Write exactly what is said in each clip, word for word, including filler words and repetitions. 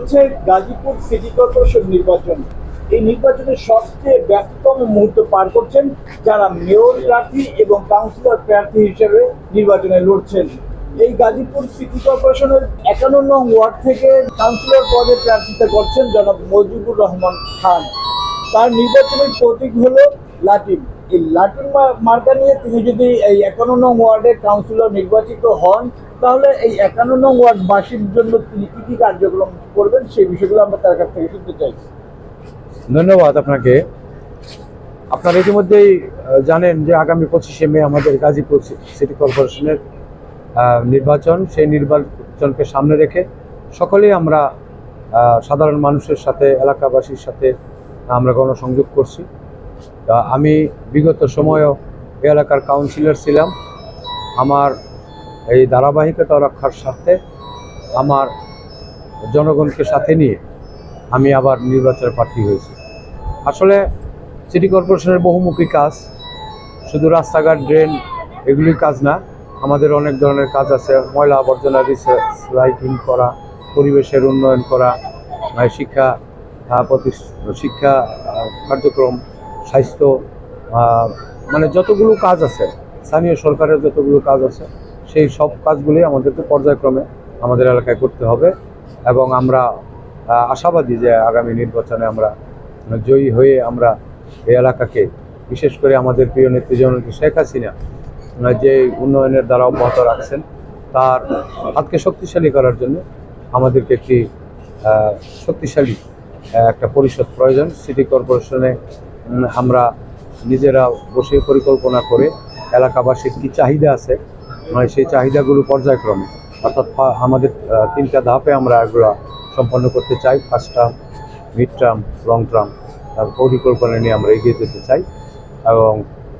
চলছে Gazipur city corporation নির্বাচন। এই নির্বাচনের সবচেয়ে ব্যস্ততম মুহূর্ত পার করছেন যারা মেয়র প্রার্থী এবং কাউন্সিলর প্রার্থী হিসেবে নির্বাচনে লড়ছেন। এই গাজীপুর সিটি কর্পোরেশনের একান্ন নং ওয়ার্ড থেকে কাউন্সিলর পদে প্রার্থিতা করছেন জনাব মজিবুর রহমান খান। তার নির্বাচনের প্রতীক হলো লাঠিম। এই লাঠিম মার্কা নিয়ে তিনি যদি এই একান্ন নং ওয়ার্ডের কাউন্সিলর নির্বাচিত হন, তাহলে এই একান্ন নং ওয়ার্ডবাসীর জন্য তিনি কী কী কার্যক্রম করবেন সেই বিষয়গুলো আমরা তার কাছ থেকে শুনতে চাই। ধন্যবাদ আপনাকে। আপনারা ইতিমধ্যেই জানেন যে আগামী পঁচিশে মে আমাদের গাজীপুর সিটি কর্পোরেশনের নির্বাচন। সেই নির্বাচনকে সামনে রেখে সকলেই আমরা সাধারণ মানুষের সাথে, এলাকাবাসীর সাথে আমরা গণসংযোগ করছি। তা আমি বিগত সময়েও এই এলাকার কাউন্সিলর ছিলাম। আমার এই ধারাবাহিকতা রক্ষার স্বার্থে আমার জনগণকে সাথে নিয়ে আমি আবার নির্বাচনে প্রার্থী হয়েছি। আসলে সিটি কর্পোরেশনের বহুমুখী কাজ, শুধু রাস্তাঘাট, ড্রেন এগুলি কাজ না, আমাদের অনেক ধরনের কাজ আছে। ময়লা আবর্জনা রিসাইক্লিং করা, পরিবেশের উন্নয়ন করা, শিক্ষা শিক্ষা কার্যক্রম, স্বাস্থ্য, মানে যতগুলো কাজ আছে, স্থানীয় সরকারের যতগুলো কাজ আছে, সেই সব কাজগুলি আমাদেরকে পর্যায়ক্রমে আমাদের এলাকায় করতে হবে। এবং আমরা আশাবাদী যে আগামী নির্বাচনে আমরা জয়ী হয়ে আমরা এই এলাকাকে, বিশেষ করে আমাদের প্রিয় নেত্রী জননেত্রী শেখ হাসিনা যে উন্নয়নের দ্বারা অব্যাহত রাখছেন, তার হাতকে শক্তিশালী করার জন্য আমাদেরকে একটি শক্তিশালী একটা পরিষদ প্রয়োজন। সিটি কর্পোরেশনে আমরা নিজেরা বসে পরিকল্পনা করে এলাকাবাসীর কী চাহিদা আছে, মানে সেই চাহিদাগুলো পর্যায়ক্রমে, অর্থাৎ আমাদের তিনটা ধাপে আমরা এগুলো সম্পন্ন করতে চাই। First term, mid term, long term, তার পরিকল্পনা নিয়ে আমরা এগিয়ে যেতে চাই এবং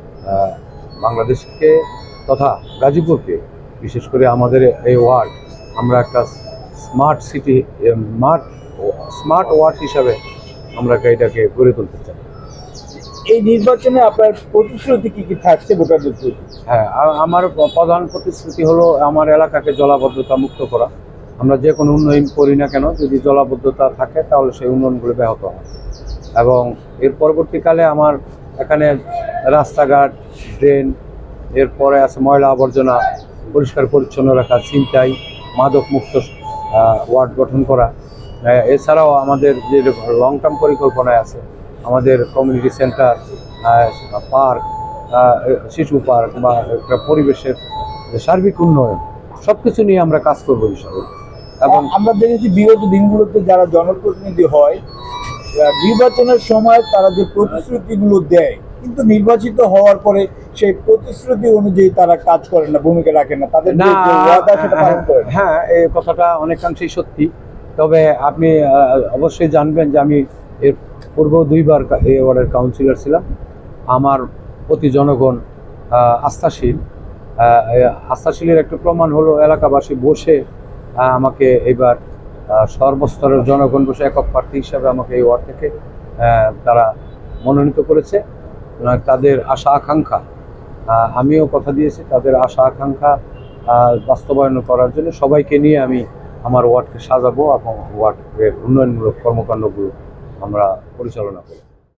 বাংলাদেশকে তথা গাজীপুরকে, বিশেষ করে আমাদের এই ওয়ার্ড, আমরা একটা smart city, smart smart ward হিসাবে আমরা এটাকে গড়ে তুলতে চাই। এই নির্বাচনে আপনার প্রতিশ্রুতি কী কী থাকছে ভোটারদের প্রতি? হ্যাঁ, আমার প্রধান প্রতিশ্রুতি হলো আমার এলাকাকে জলাবদ্ধতা মুক্ত করা। আমরা যে কোনো উন্নয়ন করি না কেন, যদি জলাবদ্ধতা থাকে তাহলে সেই উন্নয়নগুলো ব্যাহত হয়। এবং এর পরবর্তীকালে আমার এখানে রাস্তাঘাট, ড্রেন, এরপরে আছে ময়লা আবর্জনা পরিষ্কার পরিচ্ছন্ন রাখা, ছিনতাই, মাদক মুক্ত ওয়ার্ড গঠন করা। এছাড়াও আমাদের যে লং টার্ম পরিকল্পনায় আছে, আমাদের কমিউনিটি সেন্টার, পার্ক, শিশু পার্ক বা একটা পরিবেশের সার্বিক উন্নয়ন, সব কিছু নিয়ে আমরা কাজ করবো হিসাবে। এবং আমরা দেখেছি বিগত দিনগুলোতে যারা জনপ্রতিনিধি হয়, নির্বাচনের সময় তারা যে প্রতিশ্রুতিগুলো দেয়, কিন্তু নির্বাচিত হওয়ার পরে সেই প্রতিশ্রুতি অনুযায়ী তারা কাজ করেন না, ভূমিকা রাখেন না, তাদের যে ওয়াদা সেটা পালন করেন। হ্যাঁ, এই কথাটা অনেকাংশেই সত্যি। তবে আপনি অবশ্যই জানবেন যে আমি এর পূর্ব দুইবার এই ওয়ার্ডের কাউন্সিলর ছিলাম। আমার প্রতি জনগণ আস্থাশীল। আস্থাশীলের একটা প্রমাণ হলো এলাকাবাসী বসে আমাকে এবার সর্বস্তরের জনগণ বসে একক প্রার্থী হিসাবে আমাকে এই ওয়ার্ড থেকে তারা মনোনীত করেছে। তাদের আশা আকাঙ্ক্ষা, আমিও কথা দিয়েছি, তাদের আশা আকাঙ্ক্ষা বাস্তবায়ন করার জন্য সবাইকে নিয়ে আমি আমার ওয়ার্ডকে সাজাবো এবং ওয়ার্ডের উন্নয়নমূলক কর্মকাণ্ডগুলো আমরা পরিচালনা করি।